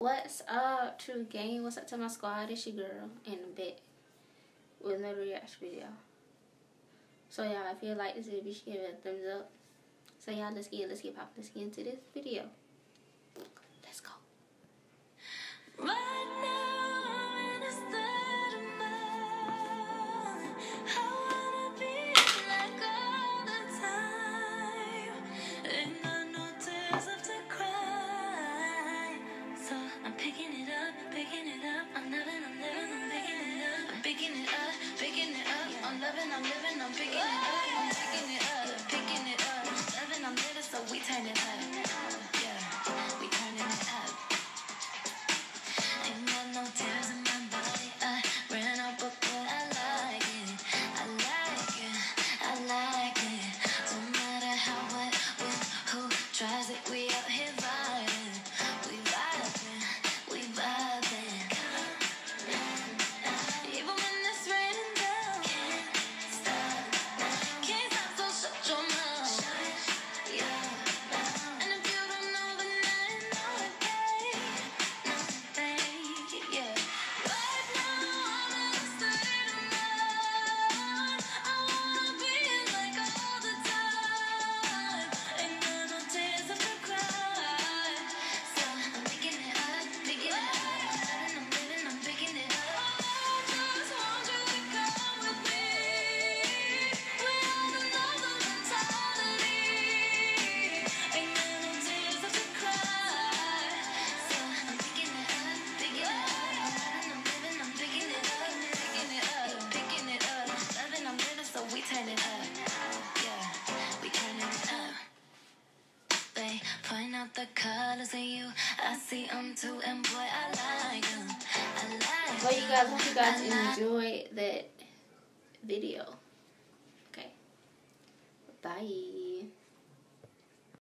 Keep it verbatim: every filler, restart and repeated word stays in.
What's up, True Gang? What's up to my squad? It's your girl in the bed with another reaction video. So y'all, I feel like this video, be sure to give it a thumbs up. So y'all, let's get let's get popping. Let's get into this video. Let's go. Right now, I'm in a state of mind. I wanna be like all the time. Ain't got no tears left to cry. So I'm picking it up, picking it up. I'm loving, I'm living, I'm picking it up. I'm picking it up, picking it up. I'm loving, I'm living, I'm picking it up. I'm picking it up, picking it up. Loving, I'm living, so we turn it up. Yeah, we turning it up. Ain't got no tears in my body. I ran out, but boy, I like it. I like it. I like it. Don't matter how, what, when, who tries it. We out here vibing. We vibing. We vibing. Even when it's raining down, can't stop. Can't stop, so shut your mouth. Yeah. And if you don't know, then I know it, babe. Yeah. Right now, I'm in a state of mind. I wanna be like all the time. Ain't got no tears left to cry. So I'm picking it up, picking it up. I'm living, I'm picking it up. I just want you to come with me. We have another mentality. Ain't got no tears left to cry. So I'm picking it up, picking it up. I'm living, I'm picking it up, picking it up, picking it up. Loving, I'm living, so we turn it up. Yeah, we turning it up. They point out the colors in you. I see them too, and boy, I like them. I like Well, you guys, hope you guys I like enjoyed that video. Okay. Bye.